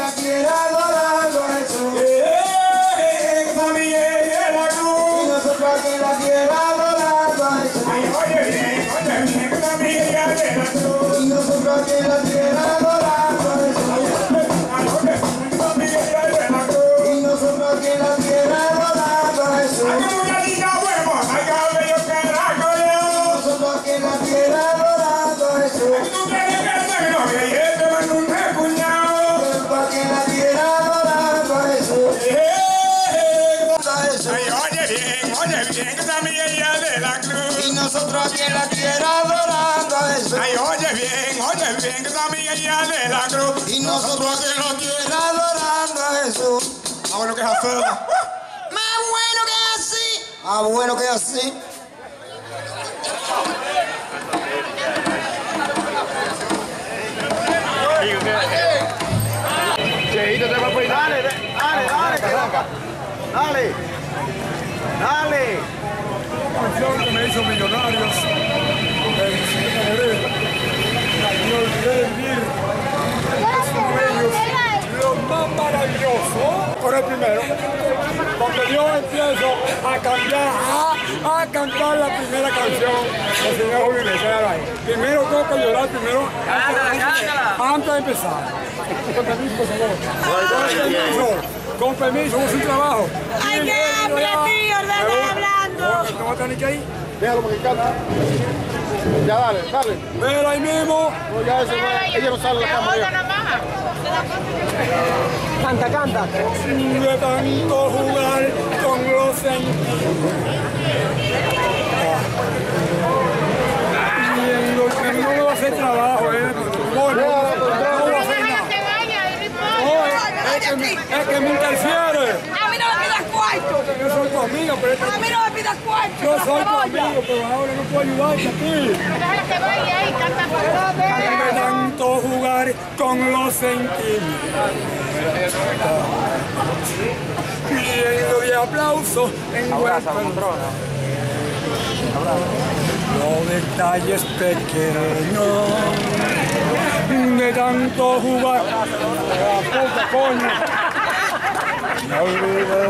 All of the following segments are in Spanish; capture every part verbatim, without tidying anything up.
la tierra adorando a Jesús. Y nosotros aquí en la tierra adorando a Jesús. Y nosotros aquí en la tierra adorando a Jesús. Y nosotros aquí en la tierra adorando a Jesús. Y nosotros aquí en la tierra adorando a Jesús. Y nosotros aquí en la tierra adorando a Jesús. Ay, oye bien, oye bien, que está Miguel ya de la cruz. Y nosotros aquí en la tierra adorando a Jesús. Ah, bueno que es hacer. Más bueno que así. Ah, bueno que así. Cheito, te va a poner. Dale, dale, dale, caraca. Dale. Dale. Canción que me hizo Millonarios, del Señor Moreno. Me olvidé de vivir los sueños, lo más maravilloso. Por el primero, cuando yo empiezo a cantar, a, a cantar la primera canción del señor Julio Iglesias. Primero tengo que llorar, primero, antes de empezar. Con permiso, por favor. Con permiso, con permiso, es un trabajo. ¡Ay, qué hambre, tío! ¡Dale hablando! ¿No va a tener que ir? Déjalo porque canta. Ya, dale, dale. Pero ahí mismo. No, ya eso, no, ella no sale de la cámara. Ya. Canta, canta. De tanto jugar con los sentimientos. Viendo que no me va a hacer trabajo, ¿eh? No, no, no, no va a hacer nada. No, es que me, es que me interfiere. A mí no me pidas cuarto. Yo soy tu amigo, pero A mí no me pidas cuarto. yo soy tu amigo, pero ahora no puedo ayudarte a ti. Déjala que vaya ahí, canta por De tanto jugar con los sentimientos. Pidiendo de aplauso en los detalles pequeños. De tanto jugar. Puta coño. Me olvidé.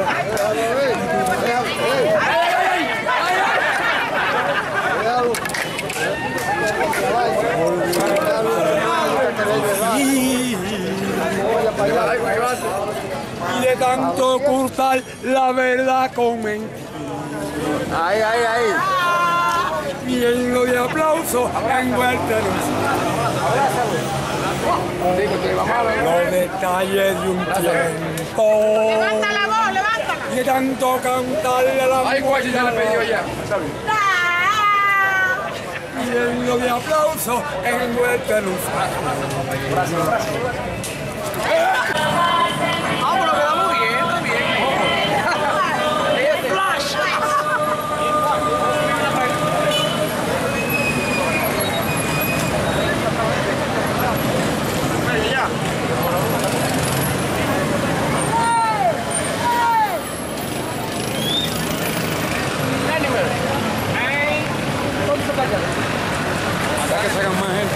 Y de tanto ocultar la verdad con mentiras. Ahí, ahí, ahí. Lleno de aplausos envuelto en los detalles de un tiempo. Levanta la voz, levántala. Y de tanto cantarle a la Ahí, guay, ya le pidió ya. lleno de aplausos envuelto en un Gracias, gracias. Ah, pero quedamos bien, está bien. Flash. Ya. hasta que salgan más gente.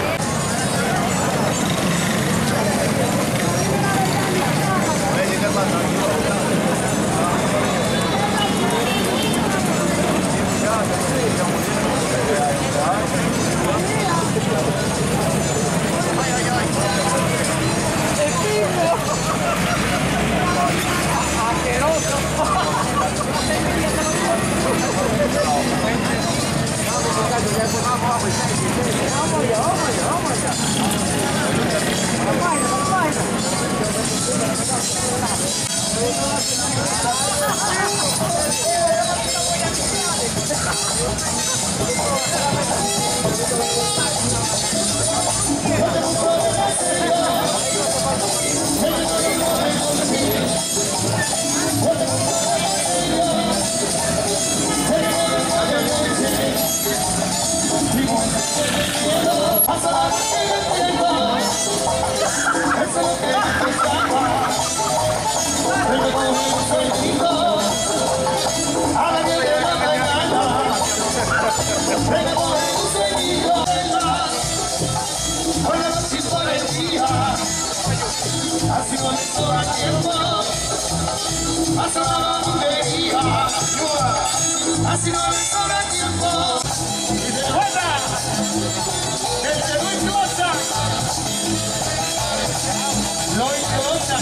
Venga, tiempo, pasa la bobería, así no me sobra tiempo. Y de vuelta, el que no importa, no importa.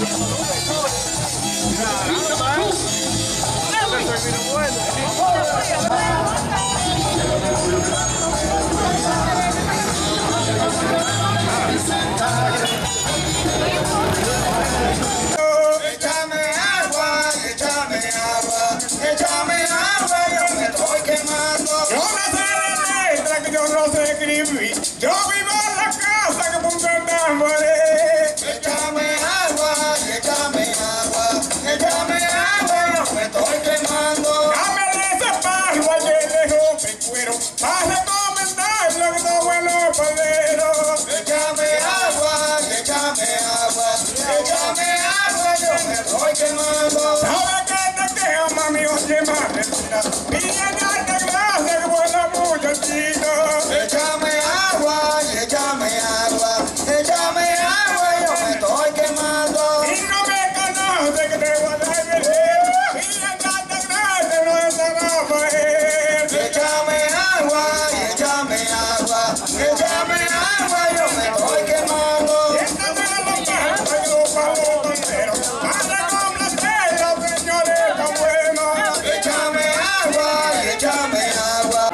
Échame agua, échame agua, échame agua, yo me estoy quemando. Yo me sé la letra que yo no sé escribir. Yo vivo en la casa que pongo el tambores. Échame agua, échame agua, échame agua, yo me estoy quemando. Dame ese palo ayer de hombre cuero para recomendar lo que está bueno palero. Échame agua, échame agua, échame agua, yo me estoy quemando. ¿Sabes qué te queda, mami? Oye, madre mía, niña, darte gracias, que buena muchachita. Échame agua, échame agua, échame agua, yo me estoy quemando. Y no me conoce que te voy a dar el dedo. Niña, darte gracias, no es nada para él. Échame agua, échame agua, échame agua, yo me estoy quemando. Siéntate en los palos, que los palos tonteros. Para complacer a los señores tan buenos. Échame agua, échame agua.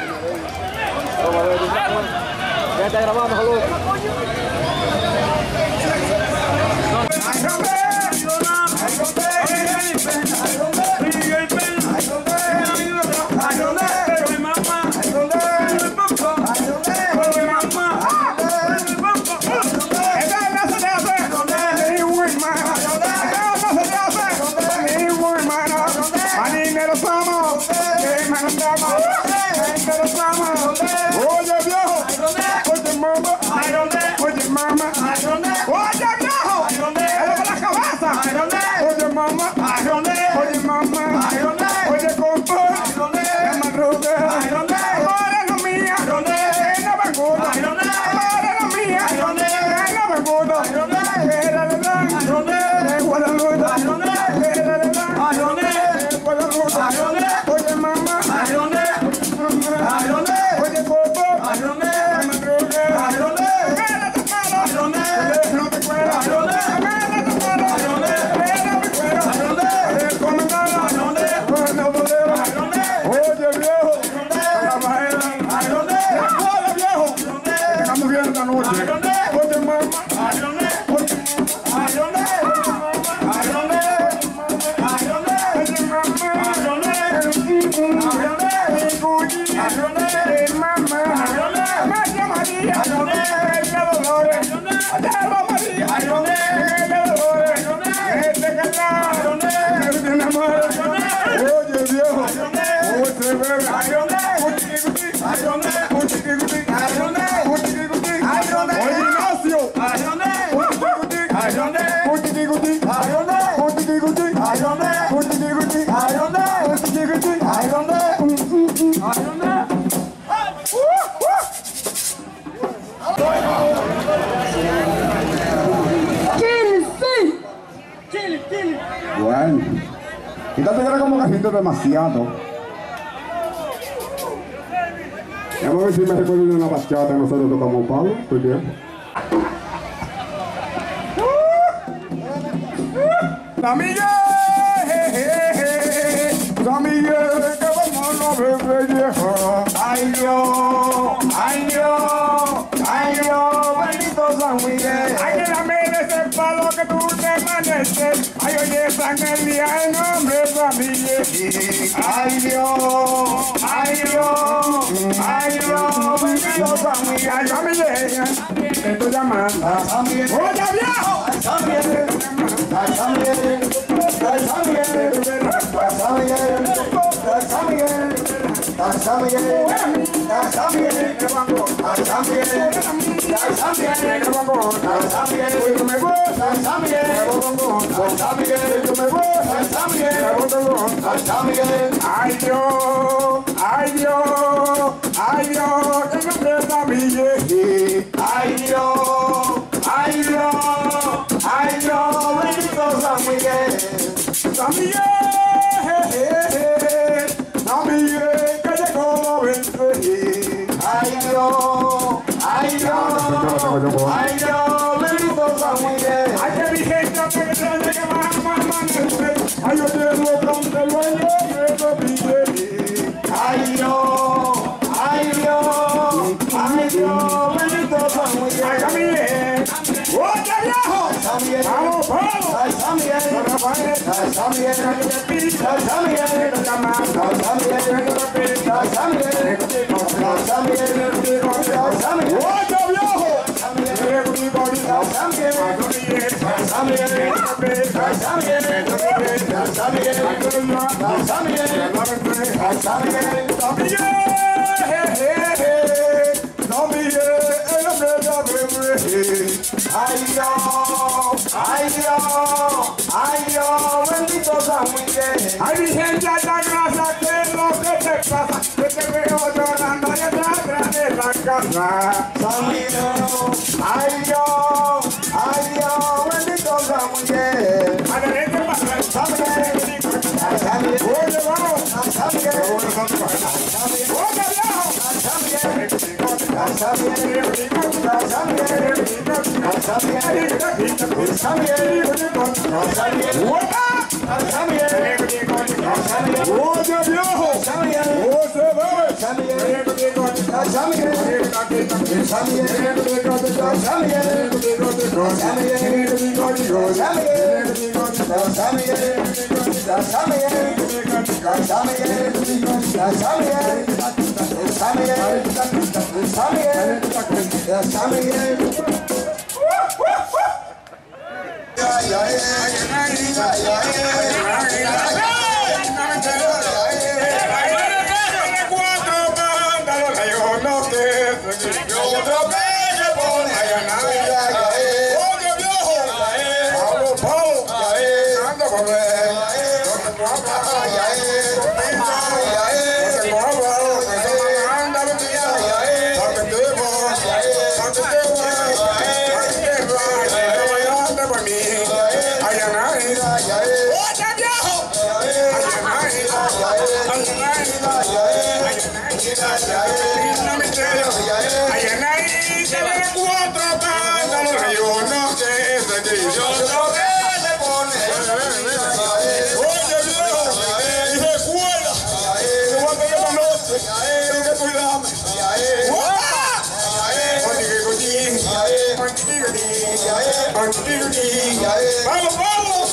Ya está grabando, Jalú. Oye viejo, oye mamá, oye mamá, oye viejo, él la cabeza, oye mamá, oye mamá, oye compa, la madruga, morena mía, en la banguda, morena mía, en la banguda, era de la, de Guadalupe, era de la, de Guadalupe, oye mamá, oye compa, la madruga, Bueno, quítate ya como cajito demasiado. Vamos a ver si me recuerdo de una bachata que nosotros tocamos Pablo. ¿Estoy bien? San Miguel, San Miguel, que vamos a beber vieja. Ay Dios, ay Dios, ay Dios, bendito San Miguel. Ay que la merece para lo que tú te amaneces. Ay oye San el día en nombre de San Miguel. Ay Dios, ay Dios, ay Dios, bendito San Miguel. San Miguel, te estoy llamando. Oye viejo, San Miguel, San Miguel, San Miguel, San Miguel, San Miguel, San Miguel, San Miguel, San Miguel, ay Dios, ay Dios, ay Dios, que no presta ay Dios, ay Dios, ay Dios, bendito San San Miguel, San Miguel, que llegó la veinte. Ay Dios, ay Dios, ay Dios, bendito San Miguel. Ay, que mi gente que trae que más amanecer. Ay, yo quiero donde lo haya que pide. Ay Dios, ay Dios, ay Dios, bendito San Miguel. Ay, Camille, oye viejo, San Miguel, vamos, vamos. ay San Miguel, San Rafael, ay San Miguel, ay, que pide. ay San Miguel, Ay, Camille, ay San Miguel, ay, que pide. ay San Miguel, ay San Miguel, ay San Miguel, Oye viejo, San Miguel, ay, everybody, ay San Miguel, ay, Camille, ay San Miguel, ay, que pide. ay San Miguel, ay San Miguel, Ay, que pide. ay San Miguel, ay San Miguel. San Miguel, San Miguel, el hombre de la bebé. Ay Dios, ay Dios, ay Dios, bendito San Miguel. Ay, mi gente, la grasa, que es lo que te pasa, que te veo llorando allá atrás de la casa. San Miguel, ay Dios, ay Dios, bendito San Miguel. Adelante, pasa. San Miguel, ay San Miguel, Oye, vamos. ay San Miguel, Oye, viejo. ay San Miguel, ay San Miguel, ay San Miguel, ay San Miguel, ay San Miguel, Oye, viejo. San Miguel, Oye, bebé. San Miguel, ay San Miguel, San Miguel, San Miguel, Vamos, vamos.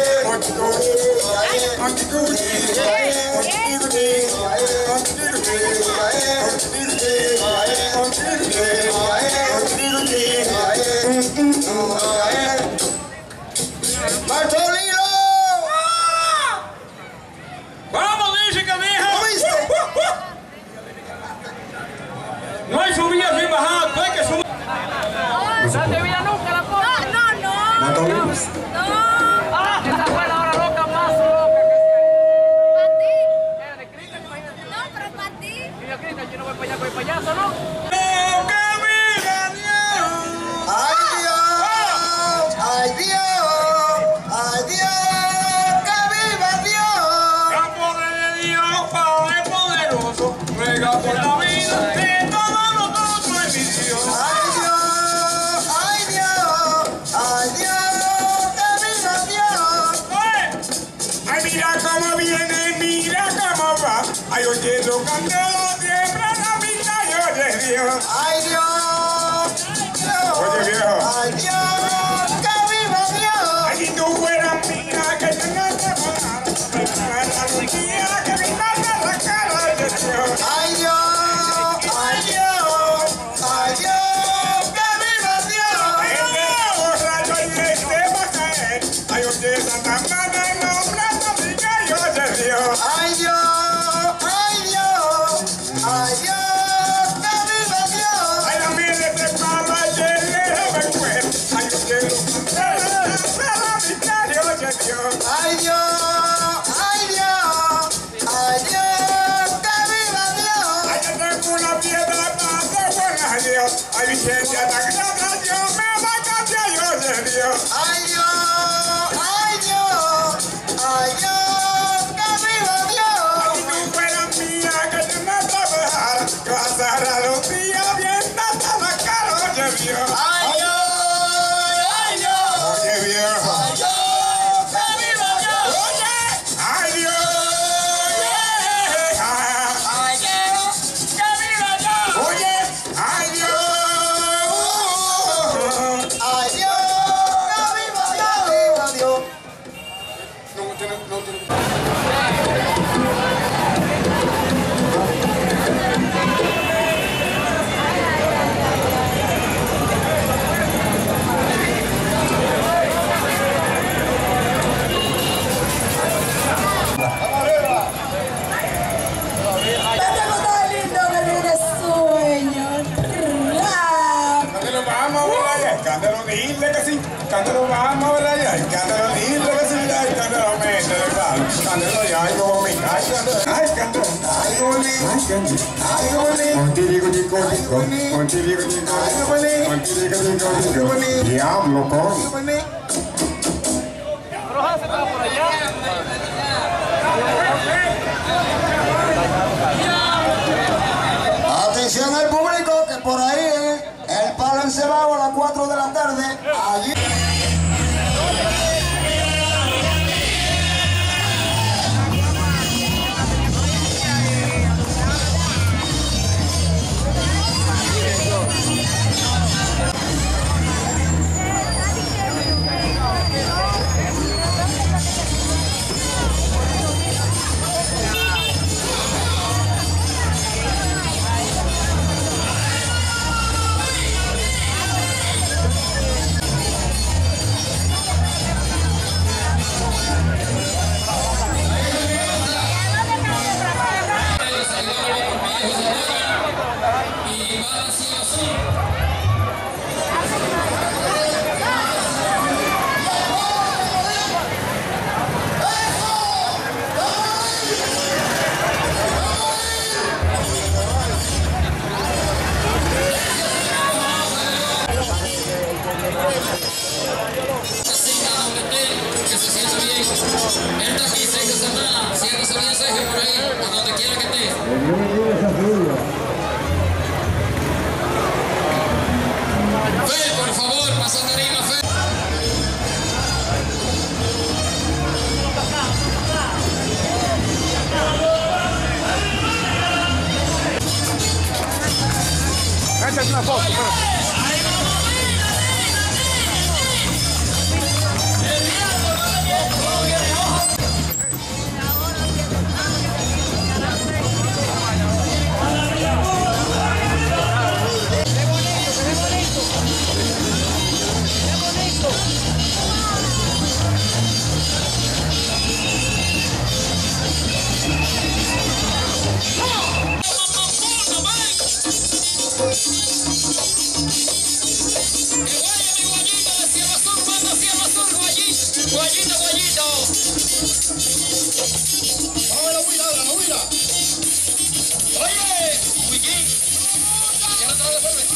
Bartolino. ¡Vamos, dice que mi hija! No hay subida sin bajada, tú hay que subir. No te vida nunca la cosa. No, no, no. No. Ah, esa fue la hora loca más loca que se. ¿Para ti? ¿De Cristian, imagínate? No, pero para ti. Mira, Cristian, yo no voy para allá con el payaso, ¿no? Ay Dios, ay Dios, ay Dios, que viva Dios. Campo de Dios, Padre poderoso, ruega por la vida de todos nosotros en mi Dios. Ay Dios, ay Dios, ay Dios, que viva Dios. Ay, mira cómo viene, mira cómo va. Ay, oyendo candela, siempre la mitad yo de Dios. Ay Dios, Oye, viejo. ay Dios, que viva Dios. Ay, si tú fueras mía, que te no te parar. Para la riqueza que me mata la cara de Dios. Ay Dios, ay Dios, ay Dios, que viva Dios. Este borracho y este va a caer. Ay, oye, Santa Mata, no, plata, rica, yo de Dios. Ay Dios, ay Dios, ay Dios, que viva Dios. Ay, la miel de este palo, ayer le daba el cuero. Ay, yo quiero cantar la mitad, yo de Dios. Ay Dios, ay Dios, ay Dios, que viva Dios. Ay, yo tengo una piedra para hacer buena Dios. Ay, Vicente, hasta que la canción me va a cambiar yo de Dios. Ay Dios, ay Dios, ay de Dios. Ay, Dios, ay, Dios. Oye, viejo. Ay, Dios, que viva Dios. Oye, ay, Dios. Ay, Dios, que viva Dios. Oye, ay, Dios. Ay, Dios, que viva Dios. Viva Dios. No, tiene, no tiene. Cántalo, vamos a ver allá. Cántalo, dile que sí. Cántalo, vamos a ver allá. Cántalo, dile que sí. Ay, cántalo, mente de palo. Cántalo ya, ay, como mi ay, cántalo. Ay, cántalo. Ay, qué bonito. Ay, qué bonito. Ay, qué bonito. Contigo, chico, chico. Contigo, chico. Ay, qué bonito. Contigo, chico, chico. Diablo, con. Atención al público que por ahí eh, el palo encebado a las cuatro de la tarde. Allí. Que se sienta bien. Él está aquí, siéntese más, siéntese bien, Sergio, por ahí, a donde quiera que esté. Fe, por favor, pasa tarima, Fe. Esta es una foto, pero... Guayito, guayito. Vamos a la huila, la huila. Oye, Wiki. ¿Ya no te lo devuelve?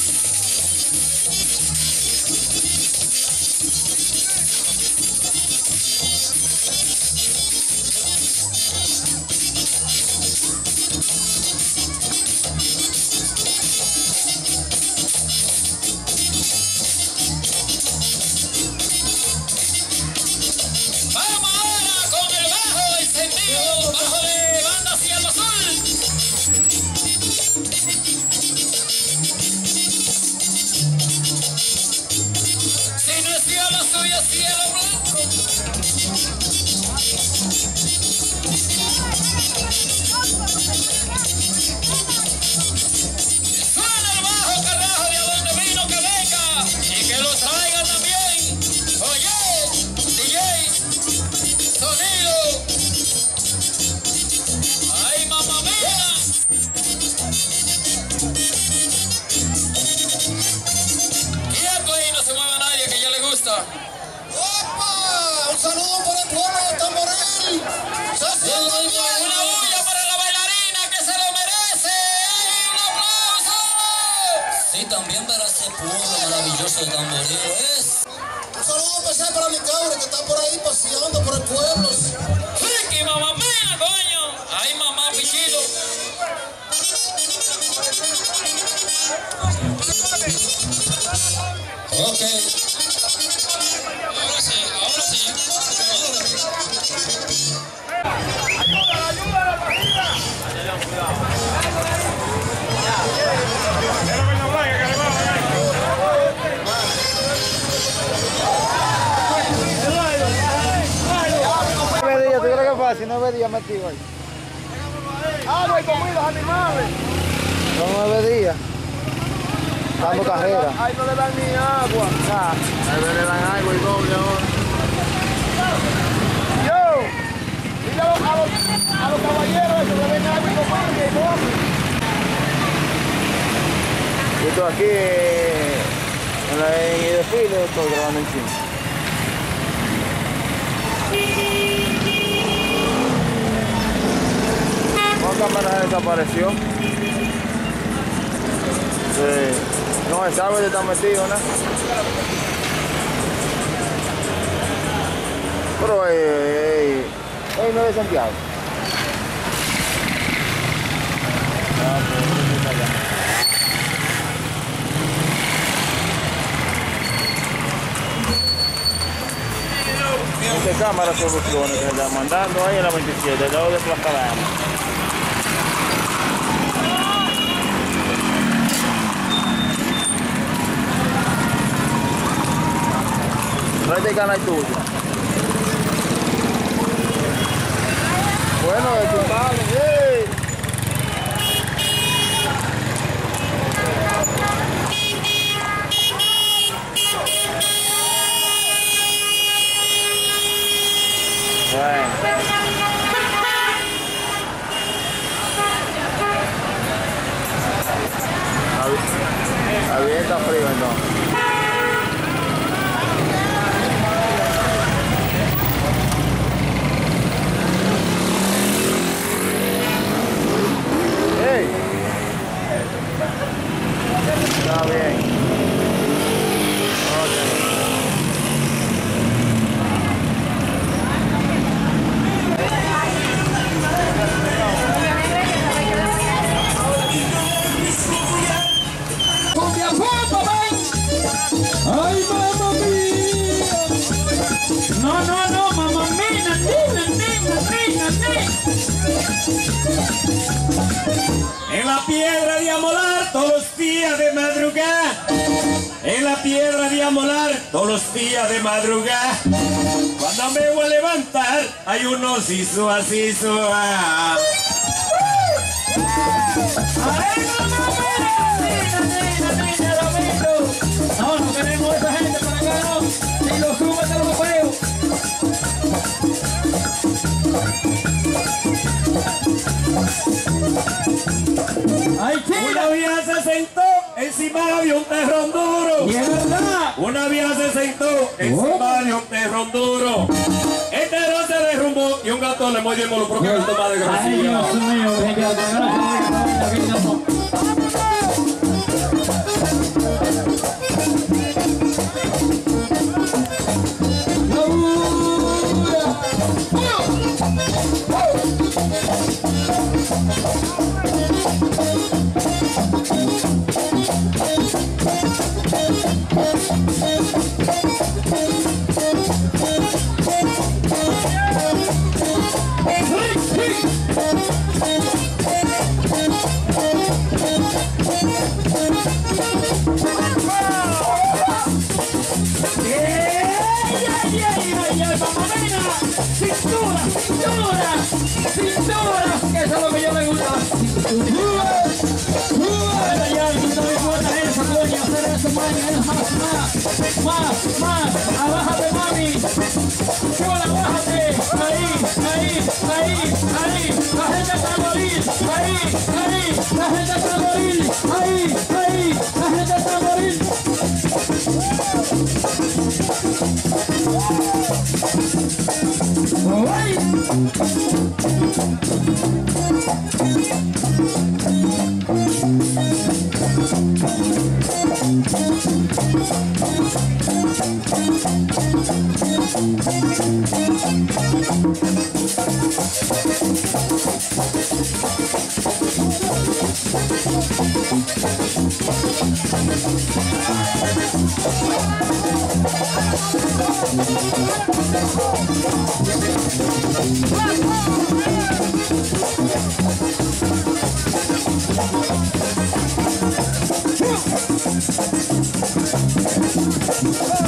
¡Opa! ¡Un saludo para el pueblo de Tamboril! ¡Una bulla para la bailarina que se lo merece! ¡Un aplauso! Sí, también para ese pueblo maravilloso de Tamboril. Es. Un saludo especial para mi cabra que está por ahí paseando por el pueblo. ¡Ricky, mamá mía, coño! ¡Ay, mamá, pichito! nueve días metido ahí. Agua y comida los animales. Son nueve días. Dando carrera. Ahí no le dan ni agua. Nah. Ahí no le dan agua y doble ahora. Yo, dile a los, a los, a los caballeros que le den agua y comida y doble. Yo estoy aquí en, la, en el desfile, estoy grabando en China. ¿Cuántas cámaras desapareció? Sí. No se sabe si está metido, ¿no? Pero, ey, ey, ey, no es de Santiago. Ah, pues, está allá. Muchas cámaras soluciones que se están mandando ahí en la veintisiete, al lado de Plaza Dama. Trae el canal tuyo. Bueno, de tu padre, ¡hey! Bueno. Está bien, está frío entonces. Hey. Está bien. ¡Ay, mamá mía! No, no, no, mamá mía, nina, nina, nina, nina. En la piedra de amolar todos los días de madrugada. En la piedra de amolar todos los días de madrugada. Cuando me voy a levantar hay unos hizo así, suá. ¡Ay, mamá mía! Nina, nina, nina, Domingo. No, no queremos esa gente para acá, no. Ni los subas de los feos. Ay, una vieja se sentó encima de un terrón duro. Y es verdad. Una vieja se sentó encima de un terrón duro. El terrón se derrumbó y un gato le mordió los propios gatos más desgraciados. Ay, Dios mío, que gracias. Cintura, cintura, cintura, que eso es lo que yo me gusta. Cintura, ya, no me importa eso, coño, hacer eso, más, más, más, más, abájate, mami. Chola, bájate, ahí, ahí, ahí, ahí, la gente está a morir, ahí, ahí, la gente está a morir, ahí, ahí, la gente está a morir. ¡Ay!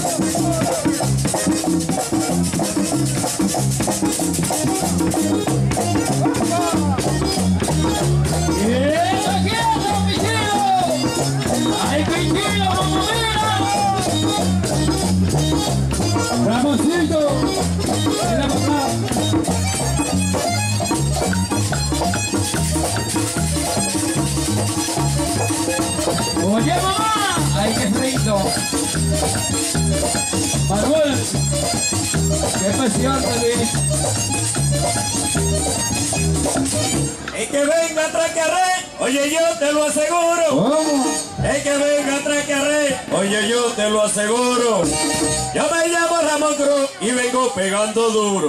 Thank you. ¡Vamos, mira! ¡Ramoncito! ¡Mira papá! ¡Oye, mamá! ¡Ay, qué frito! ¡Manuel! ¡Qué pasión, Luis! El que venga atrás que arre, oye yo te lo aseguro. ¿Cómo? El que venga atrás que arre, oye yo te lo aseguro. Yo me llamo Ramón Cruz y vengo pegando duro.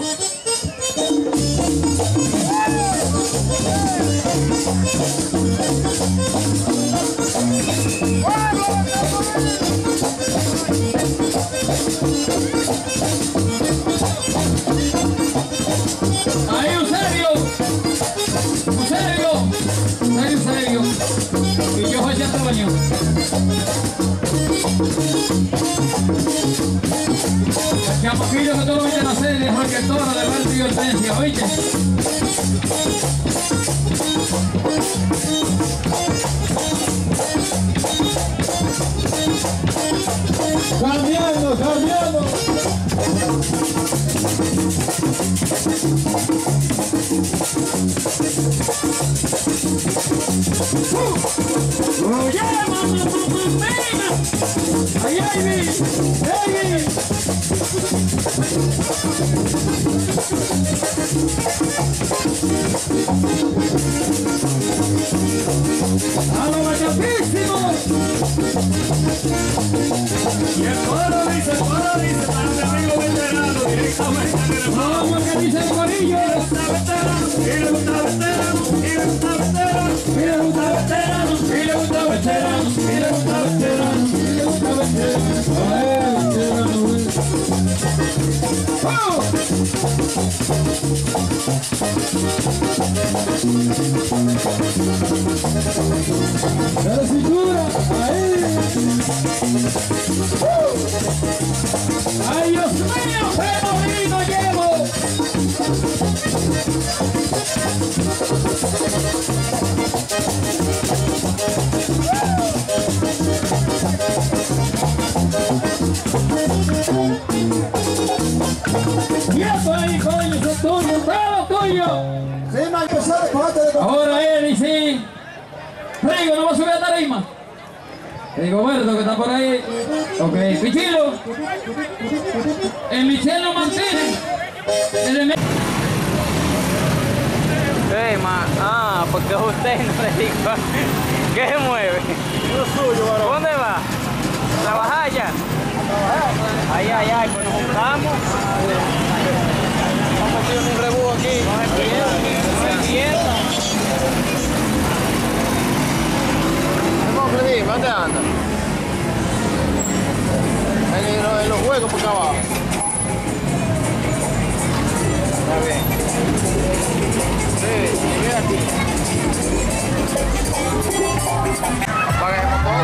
¡Ahí, un serio! ¡Un serio! ¡Serio, serio! Y yo soy Antonio. El chamaquillo que todo viste en la serie, Jorge Toro de Alberto y Hortensia, ¿oíste? ¡Cambiando, cambiando! ¡Oye, mamá, mamá, ¡ay, ay, ay! ¡A lo bachapísimo! Y el coro dice, el coro dice, para mi amigo veterano, directamente en el ¡Vamos, que dice el corillo! Y le gusta veterano, y le gusta veterano, y le gusta veterano, ¡Y le gusta veterano! ¡Y le gusta veterano! ¡Y le gusta veterano! ¡Y le gusta veterano! ¡Ay, veterano! ¡Oh! ¡De la cintura! ¡Ahí! ¡Uh! ¡Ay, Dios mío! ¡Qué bonito llevo! ¡Quieto ahí, coño! ¡Eso es tuyo! ¡Todo tuyo! Sí, no hay que ser de parte de... Ahora él y sí. Rigo, ¿no va a subir a tarima? Rigoberto, que está por ahí. Ok, Pichilo. El Michelo Martínez. El de... Hey, ma. Ah, porque usted no le dijo. ¿Qué se mueve? Lo suyo, varón. ¿Dónde va? ¿Trabajar ya? Ay, ay, ay, pues nos juntamos. Vamos a hacer un rebú aquí. No se pierda, no se pierda. ¿Dónde anda? En, en, en los juegos por acá abajo. Está bien. Sí, llegué aquí. Apaga el motor.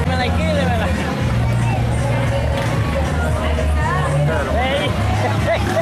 Hey!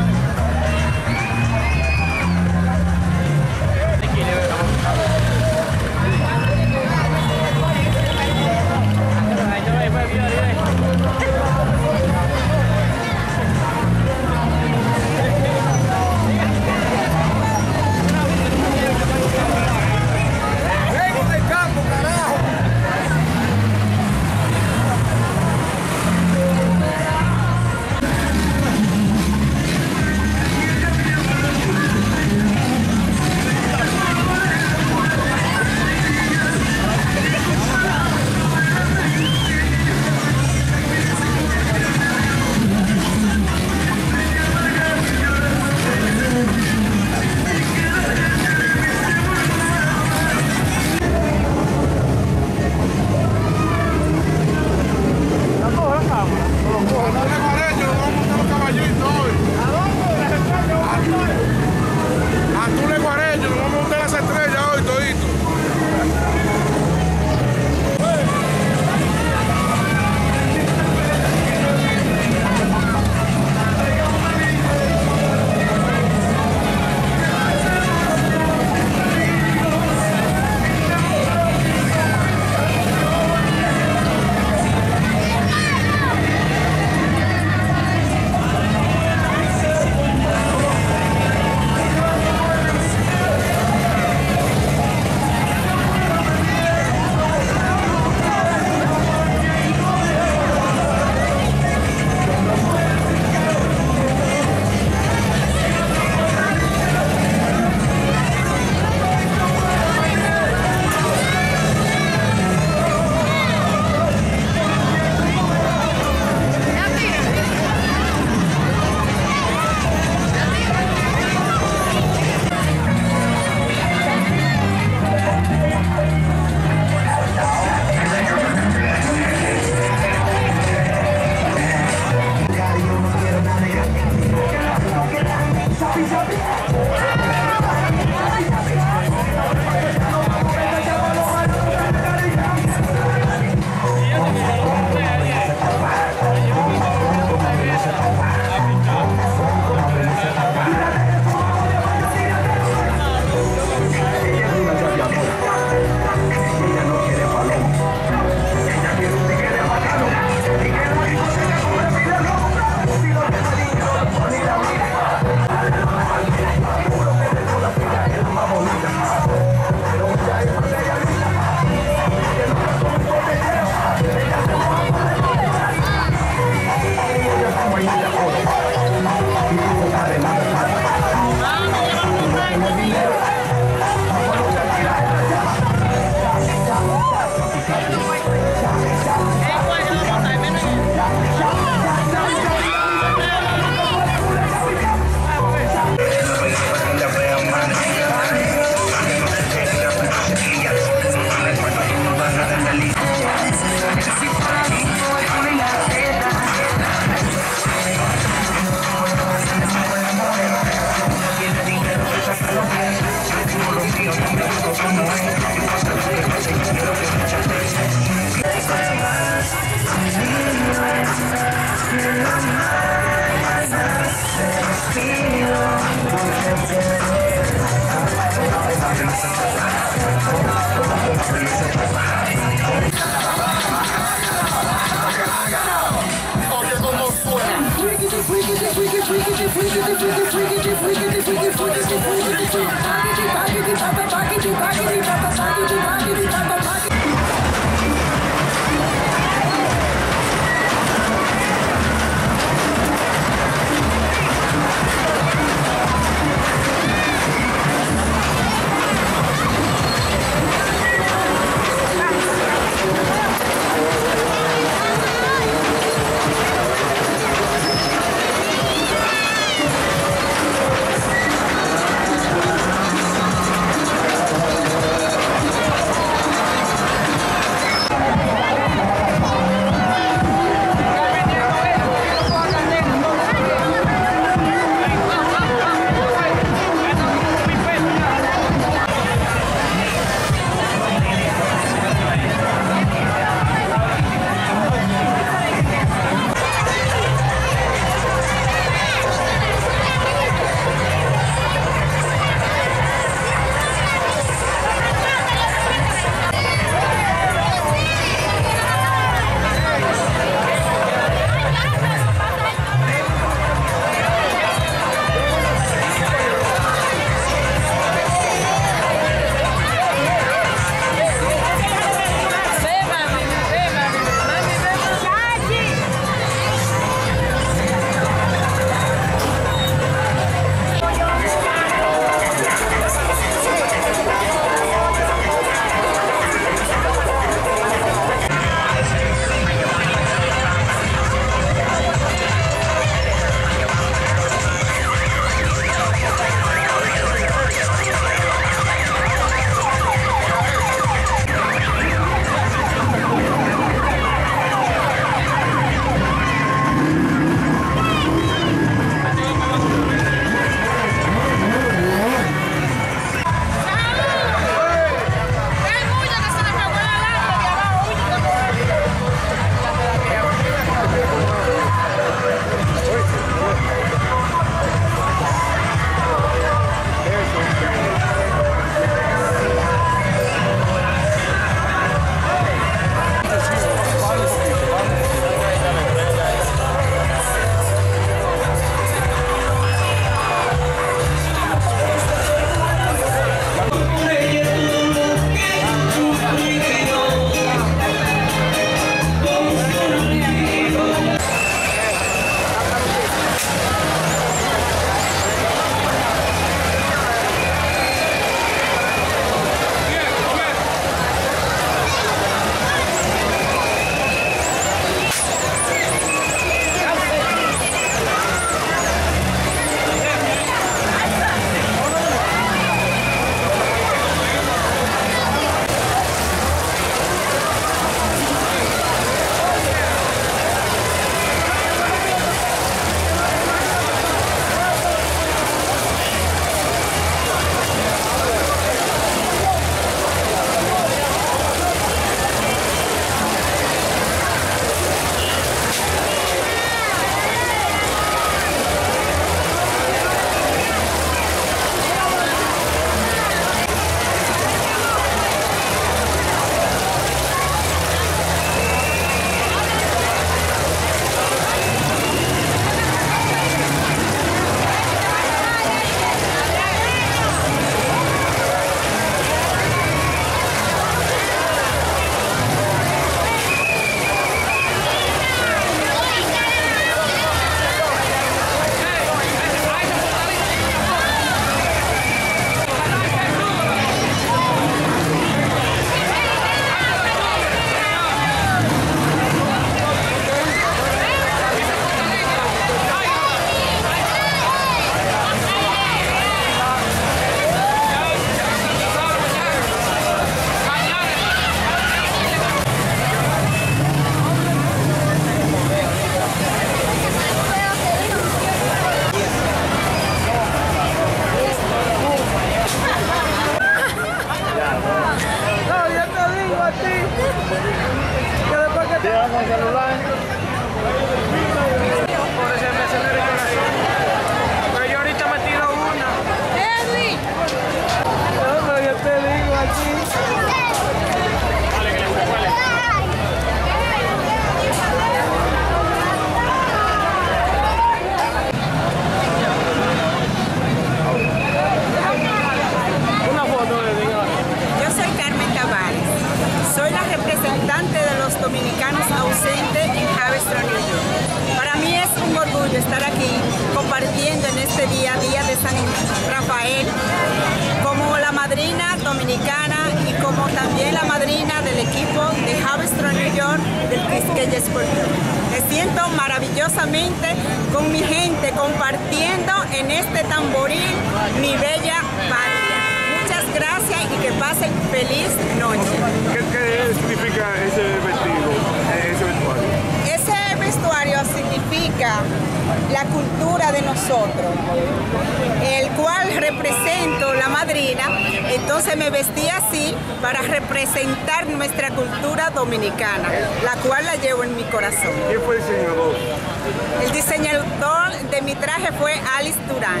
aquella explosión. Me siento maravillosamente con mi gente compartiendo en este tamboril mi bella patria. Muchas gracias y que pasen feliz noche. ¿Qué, qué significa ese vestido, ese vestuario? Ese vestuario significa la cultura de nosotros, el cual represento la madrina, entonces me vestí así para representar nuestra cultura dominicana, la cual la llevo en mi corazón. ¿Quién fue el diseñador? El diseñador de mi traje fue Alice Durán.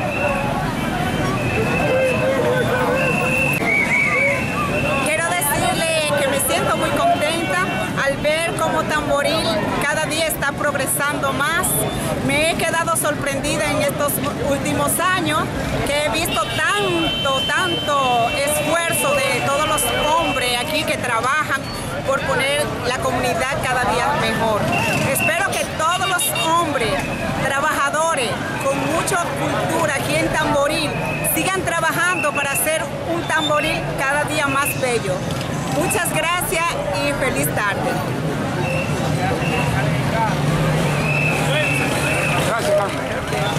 Quiero decirle que me siento muy contenta al ver cómo Tamboril cada día está progresando más. Me he quedado sorprendida en estos últimos años que he visto tanto, tanto esfuerzo de todos los hombres aquí que trabajan por poner la comunidad cada día mejor. Espero que todos los hombres trabajadores con mucha cultura aquí en Tamboril sigan trabajando para hacer un Tamboril cada día más bello. Muchas gracias y feliz tarde. Gracias, Carmen.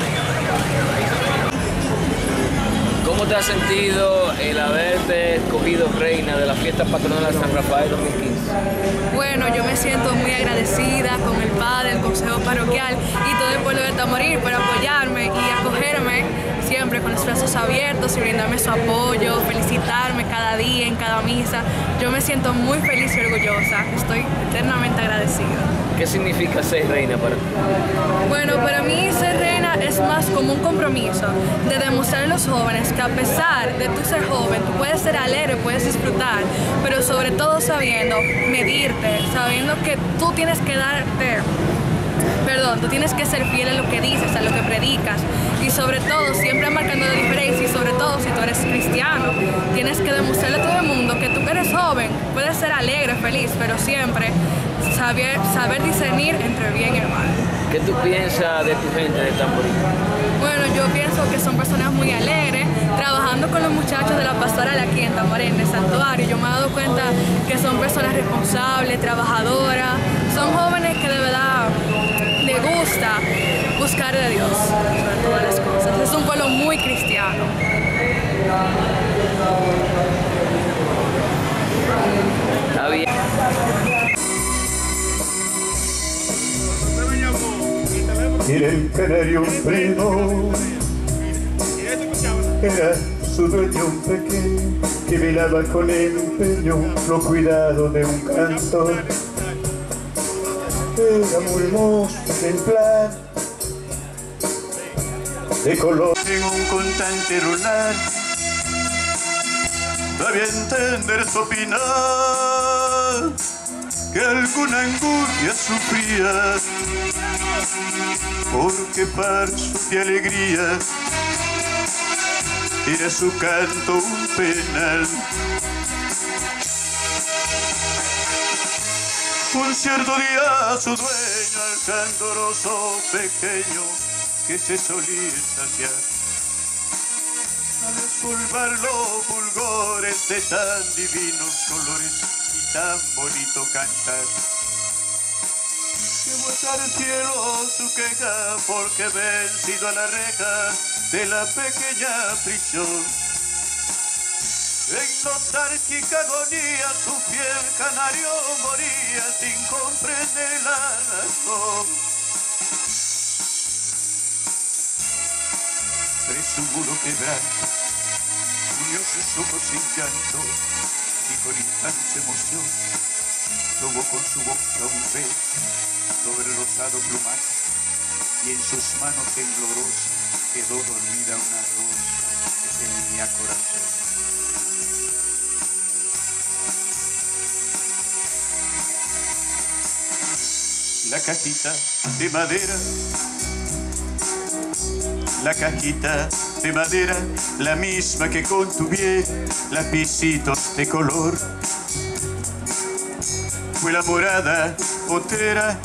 ¿Cómo te has sentido el haberte escogido reina de la fiesta patronal de San Rafael dos mil quince? Bueno, yo me siento muy agradecida con el padre, el consejo parroquial y todo el pueblo de Tamboril por apoyarme y acogerme siempre con los brazos abiertos y brindarme su apoyo, felicitarme cada día, en cada misa. Yo me siento muy feliz y orgullosa. Estoy eternamente agradecida. ¿Qué significa ser reina para ti? Bueno, para mí ser reina es más como un compromiso de demostrar a los jóvenes que a pesar de tú ser joven, tú puedes ser alegre, puedes disfrutar, pero sobre todo sabiendo medirte, sabiendo que tú tienes que darte, perdón, tú tienes que ser fiel a lo que dices, a lo que predicas y sobre todo siempre marcando la diferencia y sobre todo si tú eres cristiano, tienes que demostrarle a todo el mundo que tú eres joven, puedes ser alegre, feliz, pero siempre saber, saber discernir entre bien y el mal. ¿Qué tú piensas de tu gente de Tamboril? Bueno, yo pienso que son personas muy alegres, trabajando con los muchachos de la pastoral aquí en Tamboril, en el santuario. Yo me he dado cuenta que son personas responsables, trabajadoras, son jóvenes que de verdad les gusta buscar de Dios sobre todas las cosas. Es un pueblo muy cristiano. Está bien. Era el canario primo, era su dueño pequeño que velaba con empeño los cuidados de un cantor. Era muy hermoso, ejemplar, de color en un constante rolar. Sabía entender su opinar, que alguna angustia sufría, porque parso de alegría era su canto un penal. Un cierto día su dueño, al candoroso pequeño que se solía saciar, al espulvar los fulgores de tan divinos colores y tan bonito cantar, llevó hasta el cielo su queja porque vencido a la reja de la pequeña prisión. En nostálgica agonía su fiel canario moría sin comprender la razón. Tras su muro quebrado, unió sus ojos sin llanto y con intensa emoción tomó con su boca un beso sobre el rosado plumaje y en sus manos temblorosas quedó dormida una rosa que tenía corazón. La cajita de madera, la cajita de madera, la misma que contuviera lapicitos de color, fue la morada potrera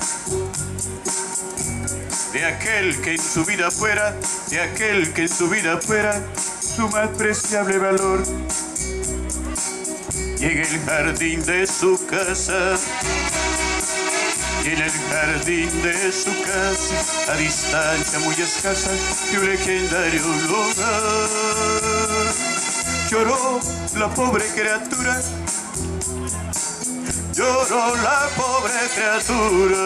de aquel que en su vida fuera, de aquel que en su vida fuera su más preciable valor. Y en el jardín de su casa y en el jardín de su casa, a distancia muy escasa de un legendario lugar, lloró la pobre criatura, lloró la pobre criatura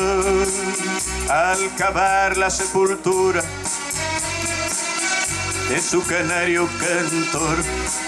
al cavar la sepultura de su canario cantor.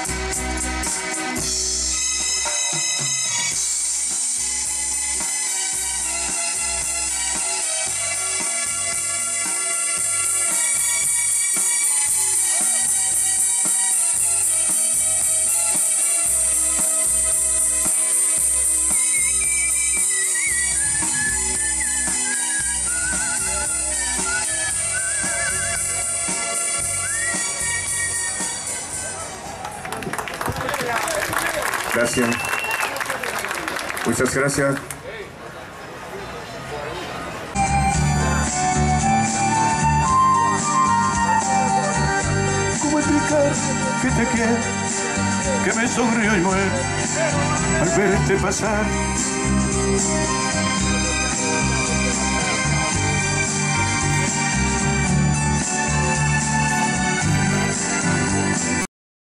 Gracias. Muchas gracias. ¿Cómo explicar que te quiero, que me sonrío y muero al verte pasar?